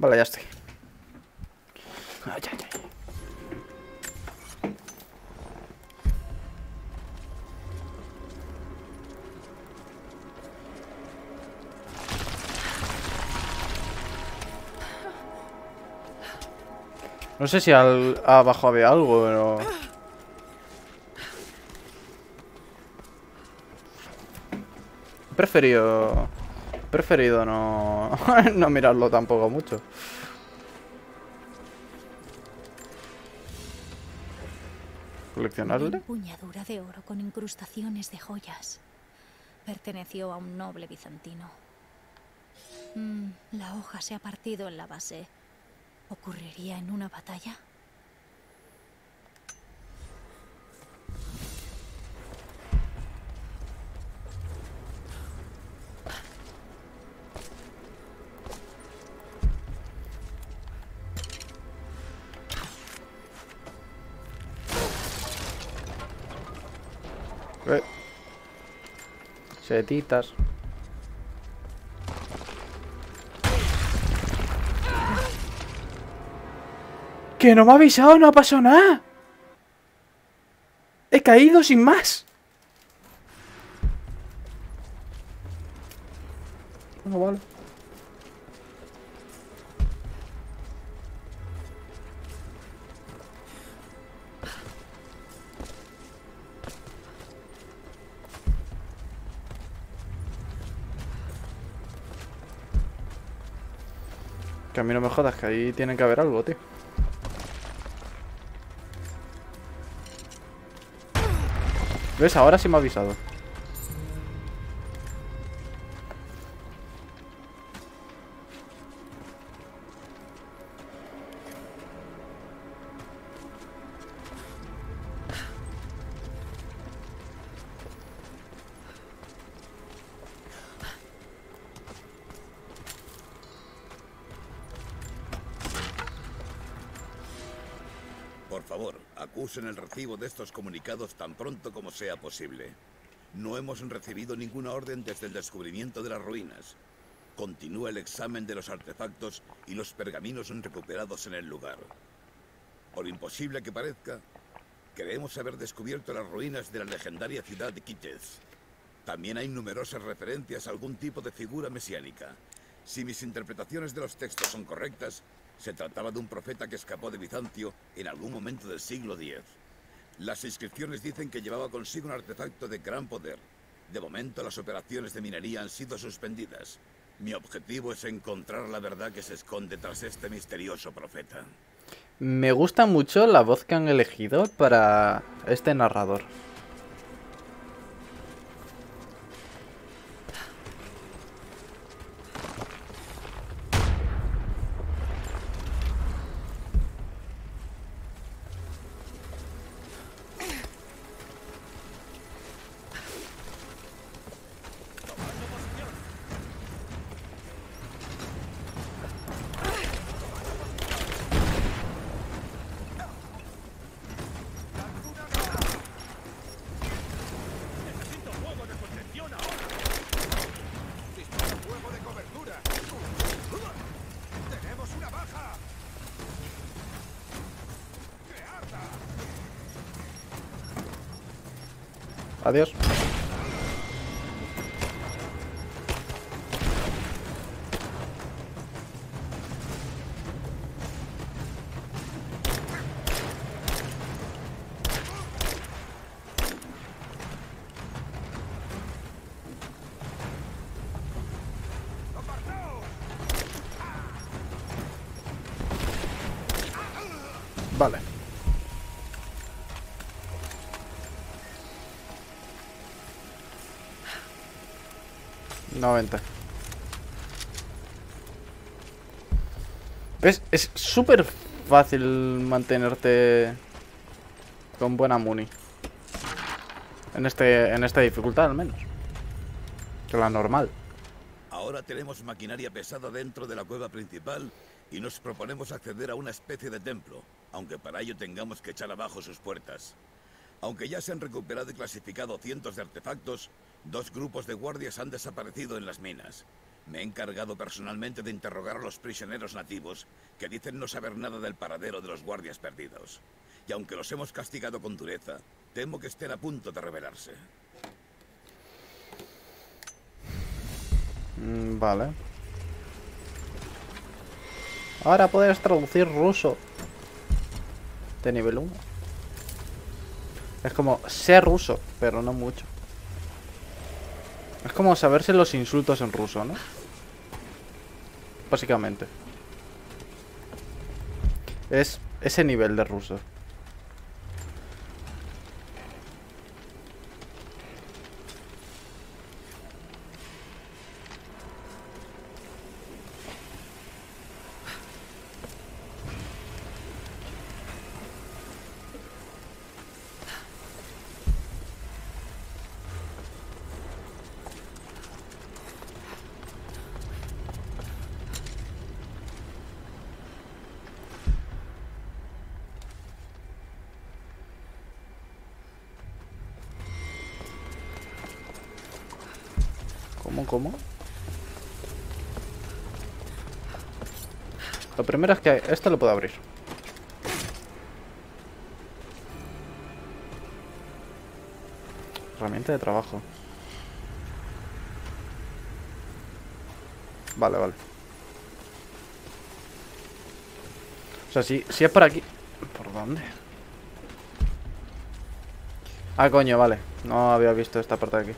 Vale, ya estoy. Ay, ay, ay. No sé si abajo había algo, pero... He preferido no... no mirarlo tampoco mucho. Una ¿Coleccionarle? empuñadura de oro con incrustaciones de joyas. Perteneció a un noble bizantino. La hoja se ha partido en la base. ¿Ocurriría en una batalla? Setitas. ¡Que no me ha avisado! ¡No ha pasado nada! ¡He caído sin más! No vale. Que a mí no me jodas, que ahí tiene que haber algo, tío. ¿Ves? Ahora sí me ha avisado. Por favor, acusen el recibo de estos comunicados tan pronto como sea posible. No hemos recibido ninguna orden desde el descubrimiento de las ruinas. Continúa el examen de los artefactos y los pergaminos recuperados en el lugar. Por imposible que parezca, creemos haber descubierto las ruinas de la legendaria ciudad de Kitez. También hay numerosas referencias a algún tipo de figura mesiánica. Si mis interpretaciones de los textos son correctas, se trataba de un profeta que escapó de Bizancio en algún momento del siglo X. Las inscripciones dicen que llevaba consigo un artefacto de gran poder. De momento, las operaciones de minería han sido suspendidas. Mi objetivo es encontrar la verdad que se esconde tras este misterioso profeta. Me gusta mucho la voz que han elegido para este narrador. Adiós. Vale. ...90... ¿Ves? Es súper fácil mantenerte con buena muni. En esta dificultad, al menos. Que la normal. Ahora tenemos maquinaria pesada dentro de la cueva principal y nos proponemos acceder a una especie de templo, aunque para ello tengamos que echar abajo sus puertas. Aunque ya se han recuperado y clasificado cientos de artefactos, 2 grupos de guardias han desaparecido en las minas. Me he encargado personalmente de interrogar a los prisioneros nativos que dicen no saber nada del paradero de los guardias perdidos. Y aunque los hemos castigado con dureza, temo que estén a punto de rebelarse. Vale. Ahora puedes traducir ruso. De nivel 1. Es como ser ruso, pero no mucho. Es como saberse los insultos en ruso, ¿no? Básicamente. Es ese nivel de ruso. ¿Cómo? Lo primero es que esto lo puedo abrir. Herramienta de trabajo. Vale. O sea, si es por aquí... ¿Por dónde? Ah, coño, vale. No había visto esta parte de aquí.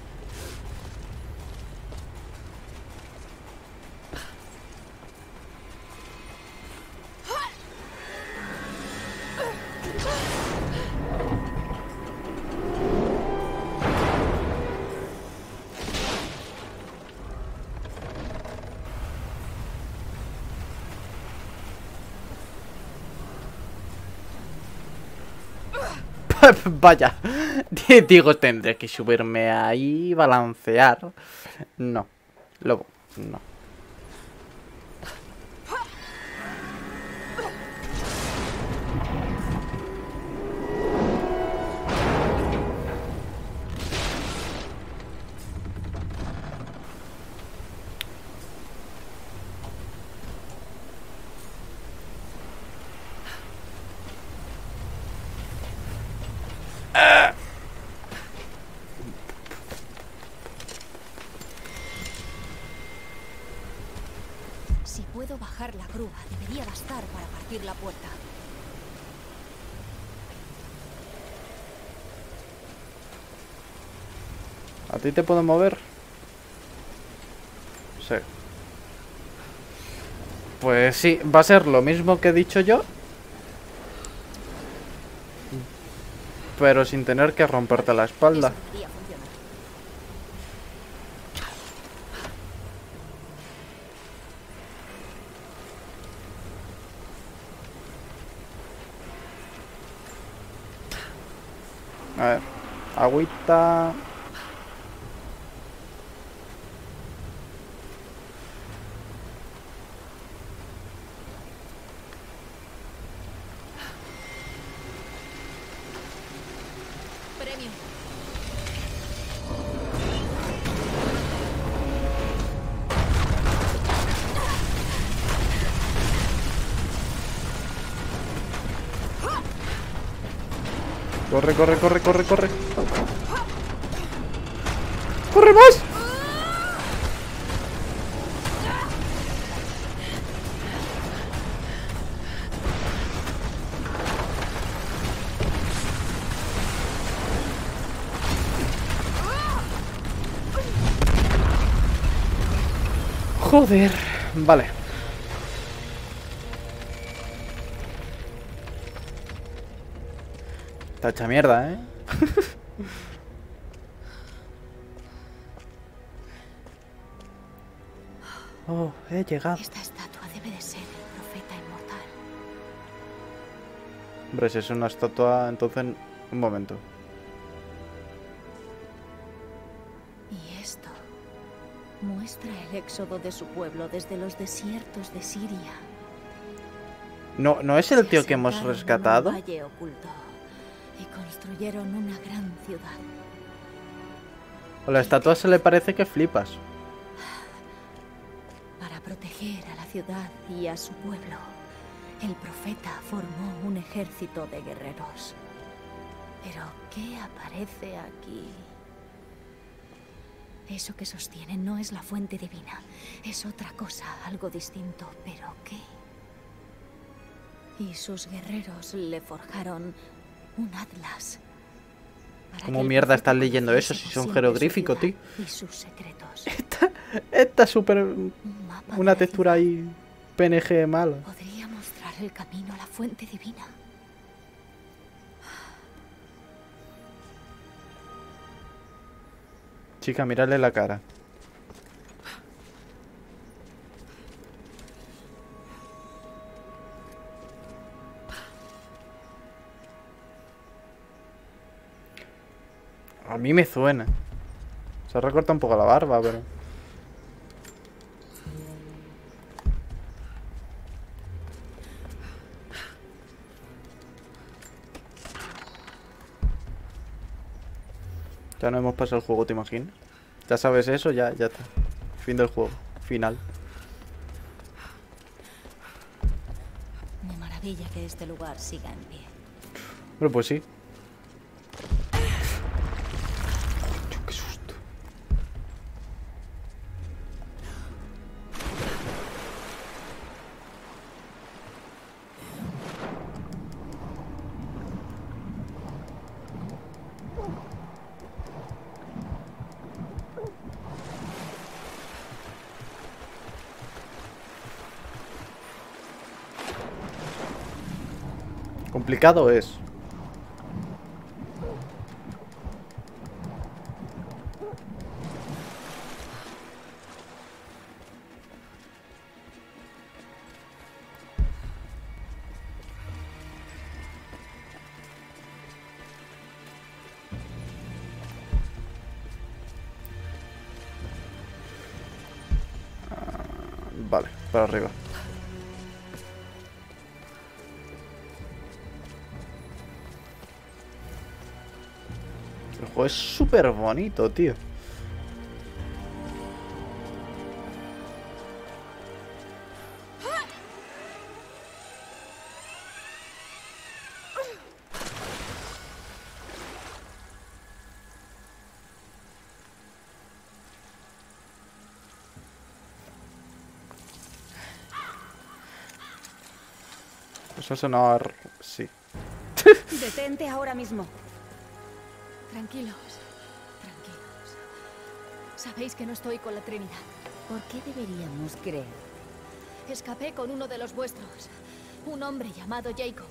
Vaya. Digo, tendré que subirme ahí, balancear. No. Lobo, no. Si puedo bajar la grúa, debería bastar para partir la puerta. ¿A ti te puedo mover? Sí. Pues sí, va a ser lo mismo que he dicho yo. Pero sin tener que romperte la espalda. Eso debería funcionar. A ver. Agüita. Premio. Corre. ¡Corre más! Joder. Vale. Tacha mierda, ¿eh? Oh, he llegado. Esta estatua debe de ser el profeta inmortal. Hombre, si es una estatua, entonces... Un momento. Y esto muestra el éxodo de su pueblo desde los desiertos de Siria. ¿No es el tío que hemos rescatado? Se asentaron en un valle oculto y construyeron una gran ciudad. A la estatua se le parece que flipas. ciudad y a su pueblo, el profeta formó un ejército de guerreros. Pero, ¿qué aparece aquí? Eso que sostienen no es la fuente divina. Es otra cosa, algo distinto. ¿Pero qué? Y sus guerreros le forjaron un atlas. ¿Cómo mierda estás leyendo eso si son jeroglíficos, tío? Y sus secretos. Esta es súper... Un mapa Una de la textura ciudad. ahí... PNG mala. Podría mostrar el camino a la fuente divina. Chica, mírale la cara. A mí me suena. Se recorta un poco la barba, pero... Ya no hemos pasado el juego, ¿te imaginas? Ya sabes eso, ya está. Fin del juego. Final. Me maravilla que este lugar siga en pie. Bueno, pues sí. Qué susto. Complicado es. Vale, para arriba. El juego es súper bonito, tío. Eso sonaba... Sí. Detente ahora mismo. Tranquilos, tranquilos. Sabéis que no estoy con la Trinidad. ¿Por qué deberíamos creer? Escapé con uno de los vuestros. Un hombre llamado Jacob.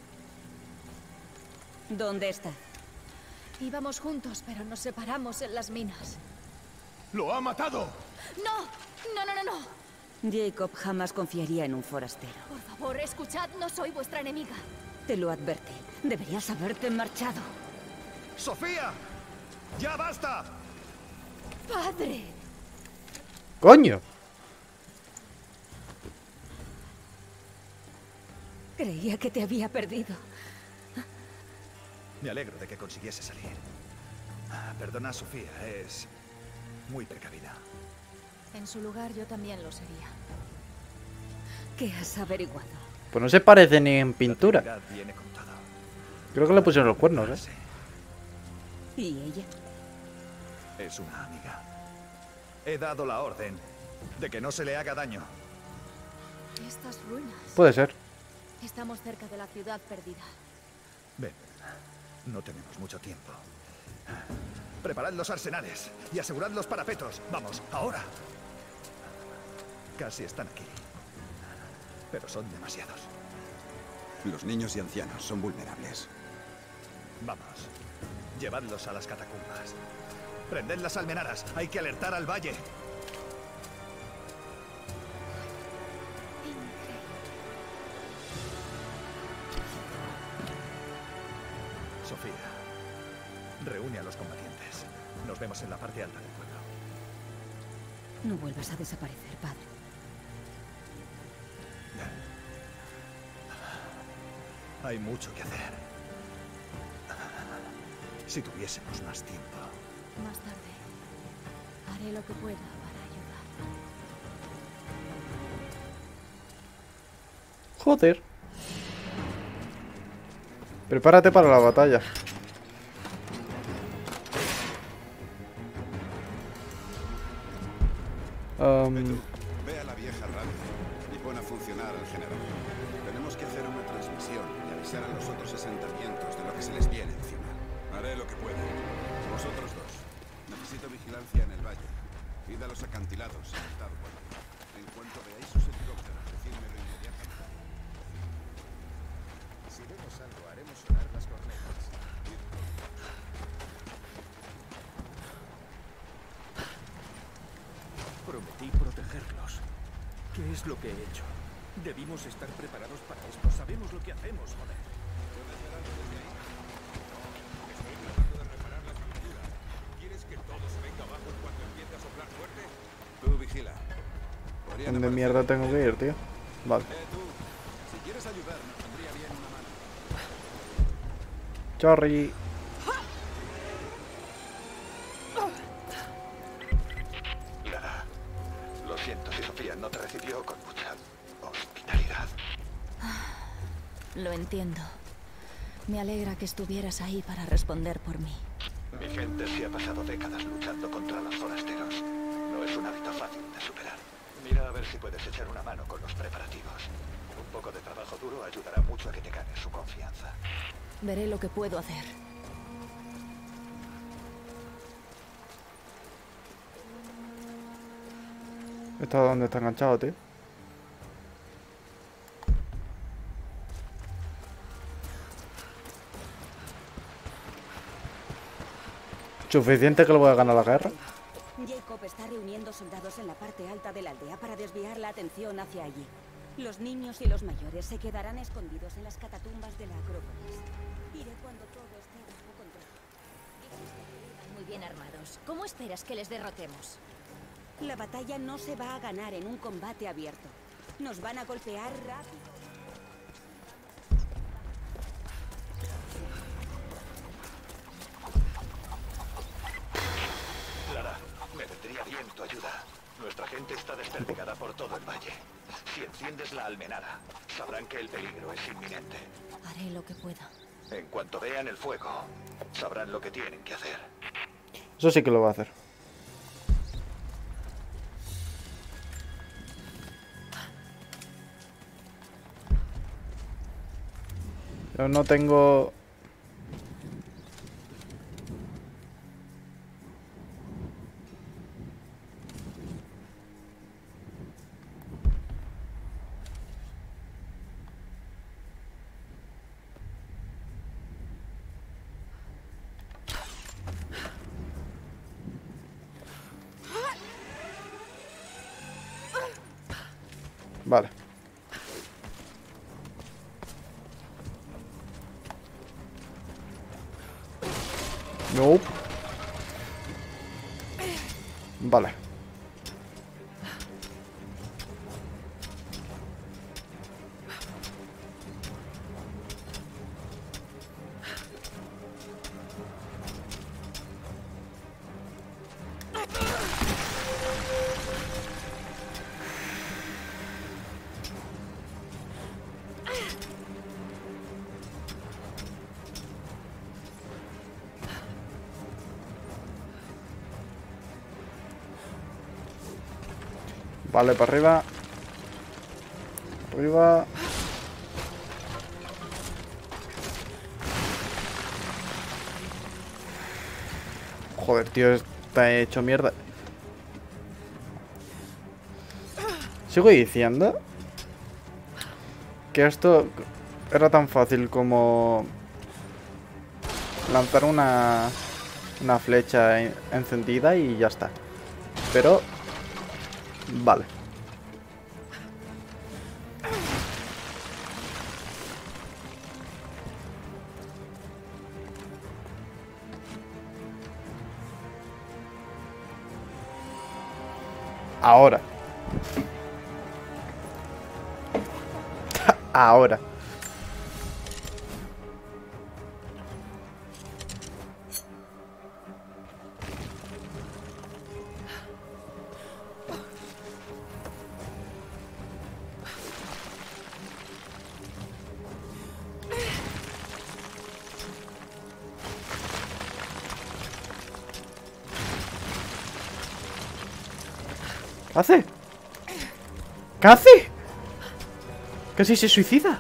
¿Dónde está? Íbamos juntos, pero nos separamos en las minas. ¡Lo ha matado! ¡No! ¡No, no, no, no! Jacob jamás confiaría en un forastero. Por favor, escuchad, no soy vuestra enemiga. Te lo advertí. Deberías haberte marchado. ¡Sofía! ¡Ya basta! ¡Padre! ¡Coño! Creía que te había perdido. Me alegro de que consiguiese salir. Perdona, Sofía, es muy precavida. En su lugar yo también lo sería. ¿Qué has averiguado? Pues no se parece ni en pintura. La Trinidad viene con todo. Creo que le pusieron los cuernos, ¿eh? Sí, ¿Y ella? es una amiga. He dado la orden de que no se le haga daño. Estas ruinas. Puede ser. Estamos cerca de la ciudad perdida. Ven, no tenemos mucho tiempo. Preparad los arsenales y asegurad los parapetos. Vamos, ahora. Casi están aquí. Pero son demasiados. Los niños y ancianos son vulnerables. Vamos, llevadlos a las catacumbas. Prended las almenaras. Hay que alertar al valle. Sofía, reúne a los combatientes. Nos vemos en la parte alta del pueblo. No vuelvas a desaparecer, padre. Hay mucho que hacer. Si tuviésemos más tiempo. Más tarde, haré lo que pueda para ayudar. Joder. Prepárate para la batalla. Ve a la vieja radio y pon a funcionar el generador. Tenemos que hacer una transmisión y avisar a los otros asentamientos de lo que se les viene encima. Haré lo que pueda. Vosotros dos. Necesito vigilancia en el valle. Id a los acantilados y montad guardia. En cuanto veáis sus helicópteros, decídmelo inmediatamente. Si vemos algo, haremos sonar las cornetas. Prometí protegerlos. ¿Qué es lo que he hecho? Debimos estar preparados para esto. Sabemos lo que hacemos, joder. Estoy tratando de reparar la estructura. ¿Quieres que todo se venga abajo en cuanto empiece a soplar fuerte? Tú vigila. ¿Dónde mierda tengo que ir, tío? Vale. Tú, si quieres ayudar, nos vendría bien una mano. Chorri. Lara, lo siento si Sofía no te recibió con mucha hospitalidad. Lo entiendo. Me alegra que estuvieras ahí para responder por mí. Mi gente se ha pasado décadas luchando contra los forasteros. No es un hábito fácil de superar. Mira a ver si puedes echar una mano con los preparativos. Un poco de trabajo duro ayudará mucho a que te ganes su confianza. Veré lo que puedo hacer. ¿Esto dónde está enganchado, tío? ¿Suficiente que lo voy a ganar la guerra? Jacob está reuniendo soldados en la parte alta de la aldea para desviar la atención hacia allí. Los niños y los mayores se quedarán escondidos en las catatumbas de la Acrópolis. Iré cuando todo esté bajo control. Muy bien armados. ¿Cómo esperas que les derrotemos? La batalla no se va a ganar en un combate abierto. Nos van a golpear rápido. Lara, me vendría bien tu ayuda. Nuestra gente está desperdigada por todo el valle. Si enciendes la almenara, sabrán que el peligro es inminente. Haré lo que pueda. En cuanto vean el fuego, sabrán lo que tienen que hacer. Eso sí que lo va a hacer. Pero no tengo... Vale. No. Vale. Vale, para arriba. Arriba. Joder, tío, está hecho mierda. Sigo diciendo que esto era tan fácil como lanzar una flecha encendida y ya está. Pero vale. Ahora. Ahora. ¿Qué hace? ¿Qué hace? Casi se suicida.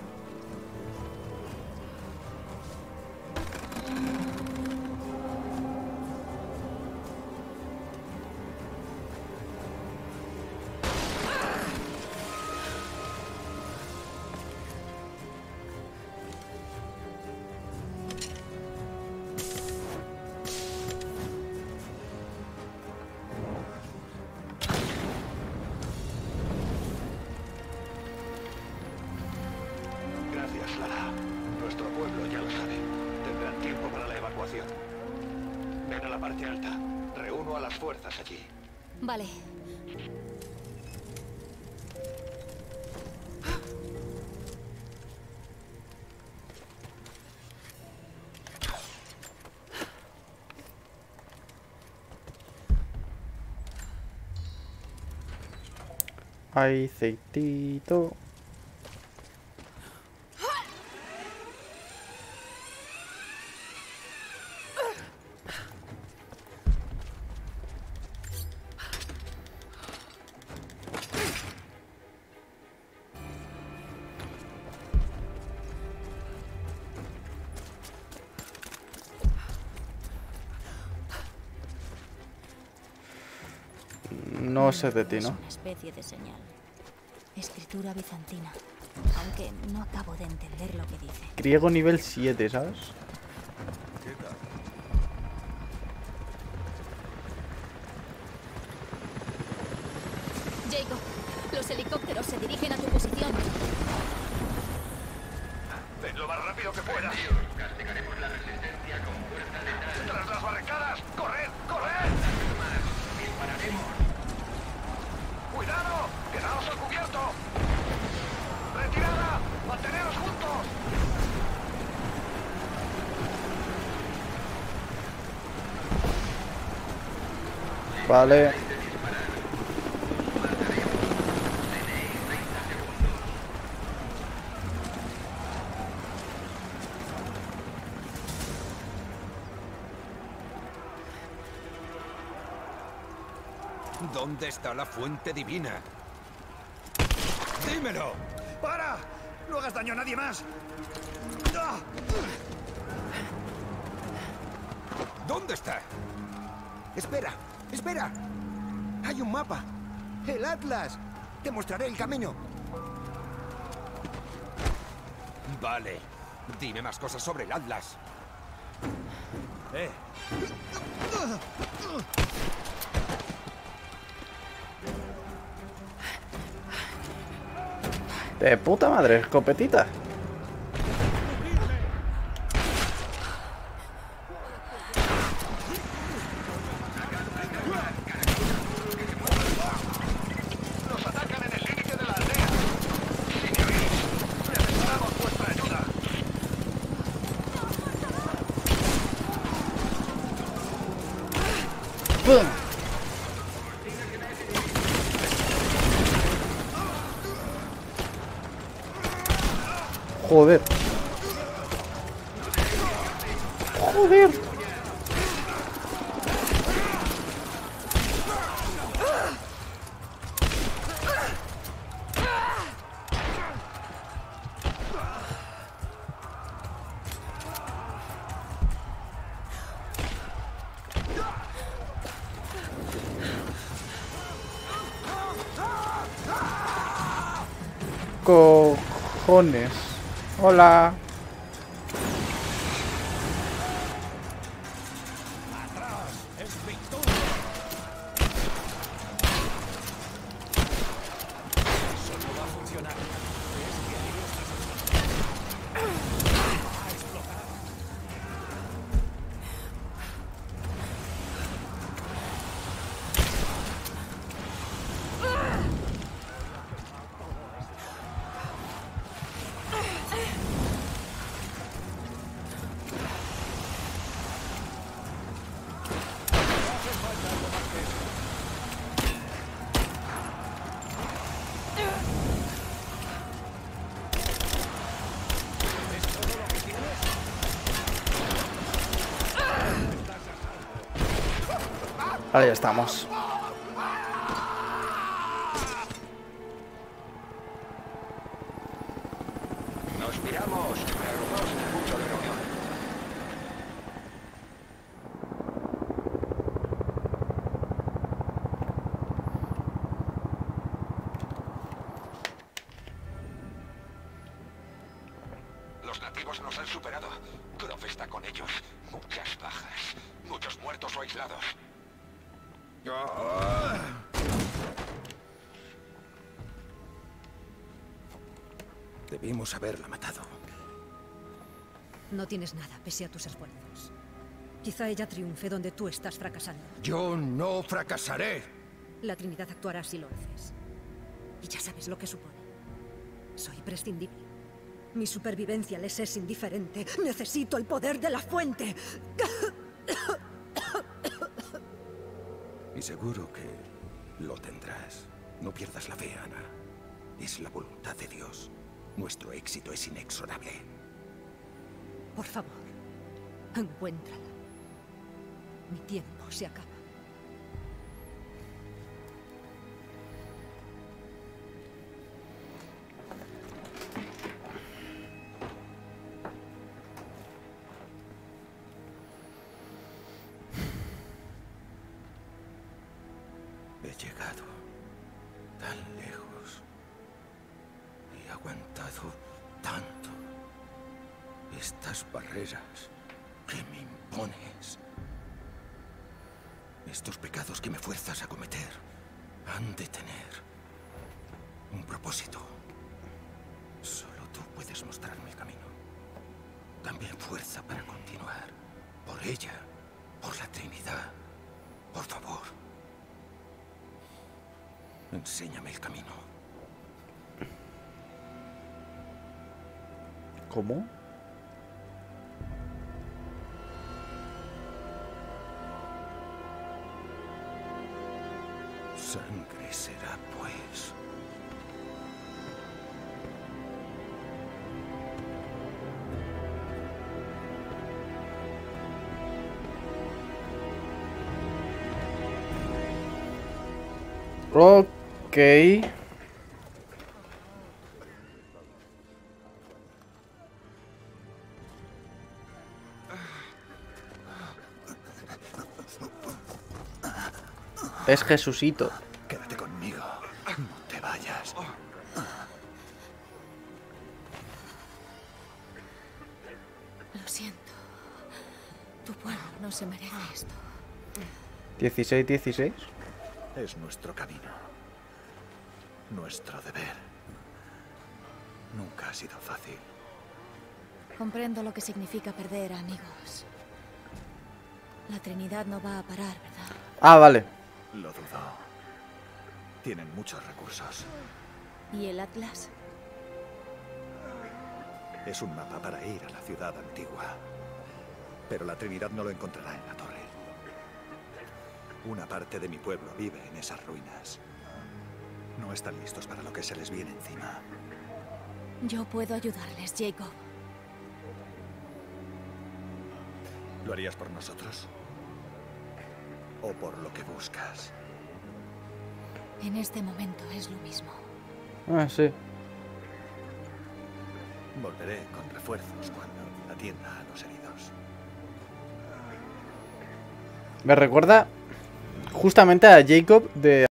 Gracias, Lara. Nuestro pueblo ya lo sabe. Tendrán tiempo para la evacuación. Ven a la parte alta. Reúno a las fuerzas allí. Vale. Aceitito. No sé de ti, Es ¿no? una especie de señal. Escritura bizantina. Aunque no acabo de entender lo que dice. Griego nivel 7, ¿sabes? ¿Qué tal? Jacob, los helicópteros se dirigen a tu posición. Ven lo más rápido que puedas. Castigaremos la resistencia con fuerza letal. ¡Tras las barricadas! ¡Corred! ¡Corred! Dispararemos. ¡Cuidado! ¡Quedaos al cubierto! ¡Retirada! ¡Manteneros juntos! Vale. ¿Dónde está la fuente divina? ¡Dímelo! ¡Para! ¡No hagas daño a nadie más! ¡Ah! ¿Dónde está? Espera, espera. Hay un mapa. El Atlas. Te mostraré el camino. Vale. Dime más cosas sobre el Atlas. De puta madre, escopetita. ¡Nos atacan en el límite de la aldea! ¡Señorís! ¡Necesitamos vuestra ayuda! ¡Pum! Joder. Joder. Cojones. Hola. Ahí estamos. enemigos nos han superado. Croft está con ellos. Muchas bajas. Muchos muertos o aislados. Debimos haberla matado. No tienes nada, pese a tus esfuerzos. Quizá ella triunfe donde tú estás fracasando. Yo no fracasaré. La Trinidad actuará si lo haces. Y ya sabes lo que supone. Soy prescindible. Mi supervivencia les es indiferente. Necesito el poder de la fuente. Y seguro que lo tendrás. No pierdas la fe, Ana. Es la voluntad de Dios. Nuestro éxito es inexorable. Por favor, encuéntrala. Mi tiempo se acaba. He llegado tan lejos y aguantado tanto. Estas barreras que me impones, estos pecados que me fuerzas a cometer, han de tener un propósito. Solo tú puedes mostrarme el camino. Dame fuerza para continuar. Por ella, por la Trinidad. Por favor. Enséñame el camino. ¿Cómo? Sangre será, pues. Ok. Es Jesucito. Quédate conmigo. No te vayas. Lo siento. Tu pueblo no se merece esto. 16-16. Es nuestro camino. Nuestro deber. Nunca ha sido fácil. Comprendo lo que significa perder a amigos. La Trinidad no va a parar, ¿verdad? Ah, vale. Lo dudo. Tienen muchos recursos. ¿Y el Atlas? Es un mapa para ir a la ciudad antigua. Pero la Trinidad no lo encontrará en la torre. Una parte de mi pueblo vive en esas ruinas. No están listos para lo que se les viene encima. Yo puedo ayudarles, Jacob. ¿Lo harías por nosotros? ¿O por lo que buscas? En este momento es lo mismo. Ah, sí. Volveré con refuerzos cuando atienda a los heridos. Me recuerda justamente a Jacob de